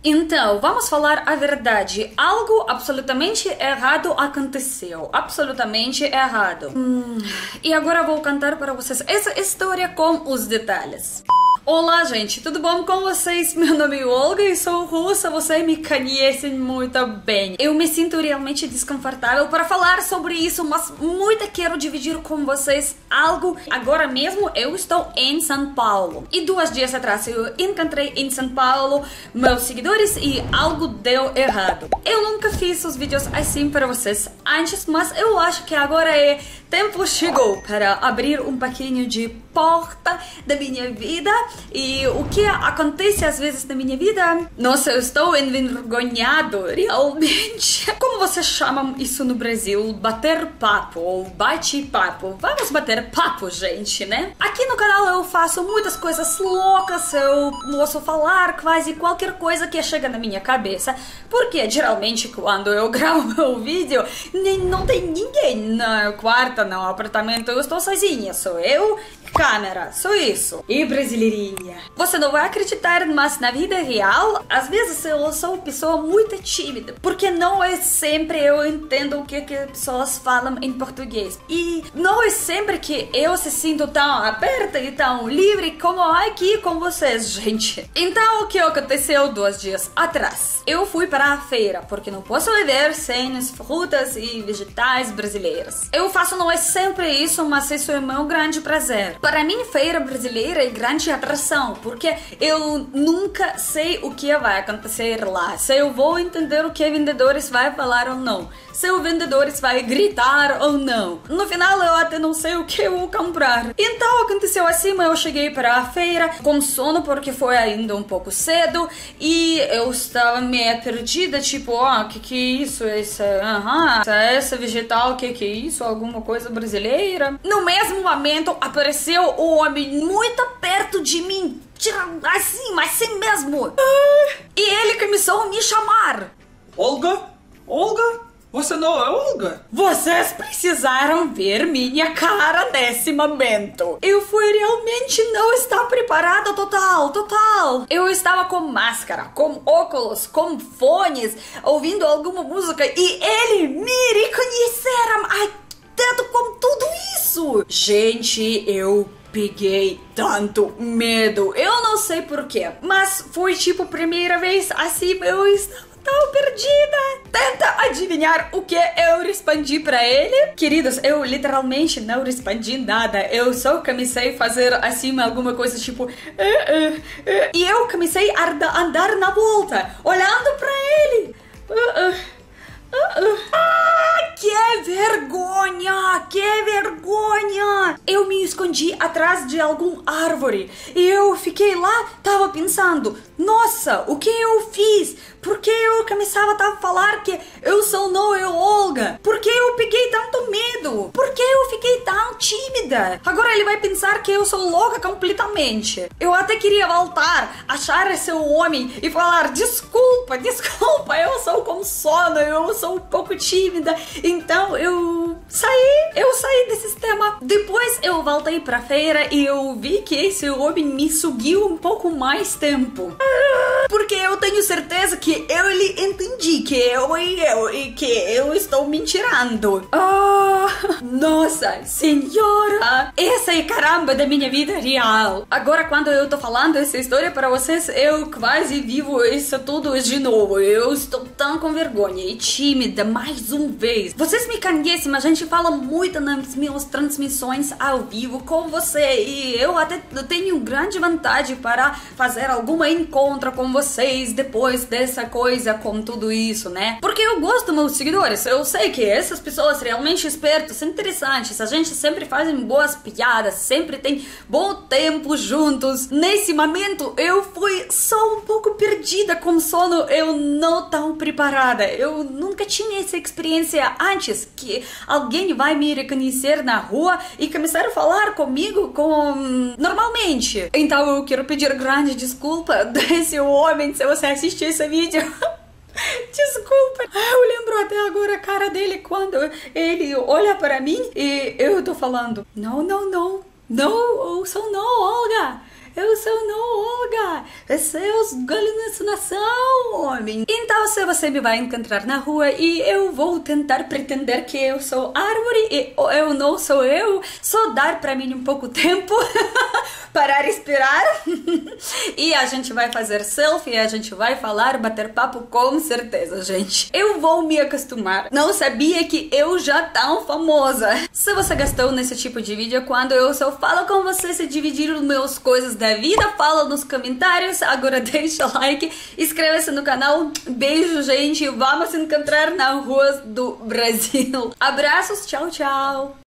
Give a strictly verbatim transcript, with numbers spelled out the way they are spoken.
Então, vamos falar a verdade. Algo absolutamente errado aconteceu. Absolutamente errado. Hum, e agora vou contar para vocês essa história com os detalhes. Olá, gente, tudo bom com vocês? Meu nome é Olga e sou russa, vocês me conhecem muito bem. Eu me sinto realmente desconfortável para falar sobre isso, mas muito quero dividir com vocês algo. Agora mesmo eu estou em São Paulo e dois dias atrás eu encontrei em São Paulo meus seguidores e algo deu errado. Eu nunca fiz os vídeos assim para vocês antes, mas eu acho que agora é tempo chegou para abrir um pouquinho de porta da minha vida. E o que acontece às vezes na minha vida? Nossa, eu estou envergonhado, realmente. Como vocês chamam isso no Brasil? Bater papo ou bate-papo. Vamos bater papo, gente, né? Aqui no canal eu faço muitas coisas loucas, eu posso falar quase qualquer coisa que chega na minha cabeça, porque geralmente quando eu gravo meu vídeo, nem, não tem ninguém no quarto, no apartamento, eu estou sozinha, sou eu, câmera, só isso. E brasileirinha. Você não vai acreditar, mas na vida real, às vezes eu sou uma pessoa muito tímida, porque não é sempre eu entendo o que, que as pessoas falam em português. E não é sempre que eu se sinto tão aberta e tão livre como aqui com vocês, gente. Então, o que aconteceu dois dias atrás? Eu fui para a feira, porque não posso viver sem as frutas e vegetais brasileiras. Eu faço não é sempre isso, mas isso é meu grande prazer. Para mim, feira brasileira é grande atração, porque eu nunca sei o que vai acontecer lá, se eu vou entender o que vendedores vai falar ou não, se o vendedores vai gritar ou não. No final, eu até não sei o que eu vou comprar. Então, aconteceu assim, eu cheguei para a feira com sono, porque foi ainda um pouco cedo, e eu estava meio perdida, tipo, ó, oh, que que é isso? Esse, aham, uh-huh, essa vegetal, que que é isso? Alguma coisa brasileira? No mesmo momento, apareceu o homem muito perto de mim, tirando assim, mas assim mesmo. E ele começou a me chamar. Olga? Olga? Você não é Olga? Vocês precisaram ver minha cara nesse momento. Eu fui realmente não estar preparada total, total. Eu estava com máscara, com óculos, com fones, ouvindo alguma música e ele me reconheceram. Ai, tanto com tudo isso. Gente, eu peguei tanto medo. Eu não sei porquê, mas foi tipo primeira vez assim, eu estava tão perdida. Tenta adivinhar o que eu respondi pra ele? Queridos, eu literalmente não respondi nada. Eu só comecei a fazer assim alguma coisa tipo... Uh, uh, uh, e eu comecei a andar na volta, olhando pra ele. Uh, uh. Uh, uh. Ah, que vergonha! Que vergonha! Eu me escondi atrás de alguma árvore e eu fiquei lá, tava pensando, nossa, o que eu fiz? Por que eu começava a falar que eu sou não eu Olga? Por que eu peguei tanto medo? Por que eu fiquei tão tímida? Agora ele vai pensar que eu sou louca completamente. Eu até queria voltar, achar esse homem e falar, desculpa, desculpa, eu sou com sono, eu sou um pouco tímida. Então eu saí, eu saí desse sistema. Depois eu voltei pra feira e eu vi que esse homem me seguiu um pouco mais tempo. Porque eu tenho certeza que eu lhe entendi que eu e eu e que eu estou mentirando. Oh, nossa senhora, essa é caramba da minha vida real. Agora quando eu tô falando essa história para vocês, eu quase vivo isso tudo de novo. Eu estou tão com vergonha e tímida mais uma vez. Vocês me conhecem, mas a gente fala muito nas minhas transmissões ao vivo com você e eu até tenho grande vontade para fazer alguma encontro com vocês depois dessa coisa com tudo isso, né? Porque eu gosto dos meus seguidores, eu sei que essas pessoas realmente espertas, interessantes, a gente sempre faz boas piadas, sempre tem bom tempo juntos. Nesse momento eu fui só um pouco perdida com sono, eu não tão preparada, eu nunca tinha essa experiência antes, que alguém vai me reconhecer na rua e começar a falar comigo com... normalmente. Então eu quero pedir grande desculpa desse homem se você assistir esse vídeo. Desculpa, eu lembro até agora a cara dele quando ele olha para mim e eu tô falando, não, não, não, não, eu sou não, Olga, Eu sou não Olga. Esse é os nação, homem. Então, se você me vai encontrar na rua e eu vou tentar pretender que eu sou árvore e eu não sou eu, só dar pra mim um pouco tempo para respirar e a gente vai fazer selfie, a gente vai falar, bater papo, com certeza, gente. Eu vou me acostumar. Não sabia que eu já tão famosa. Se você gostou nesse tipo de vídeo, quando eu só falo com você se dividir os meus coisas da vida, fala nos comentários. Agora deixa o like, inscreva-se no canal. Beijo, gente. Vamos se encontrar na rua do Brasil. Abraços, tchau, tchau.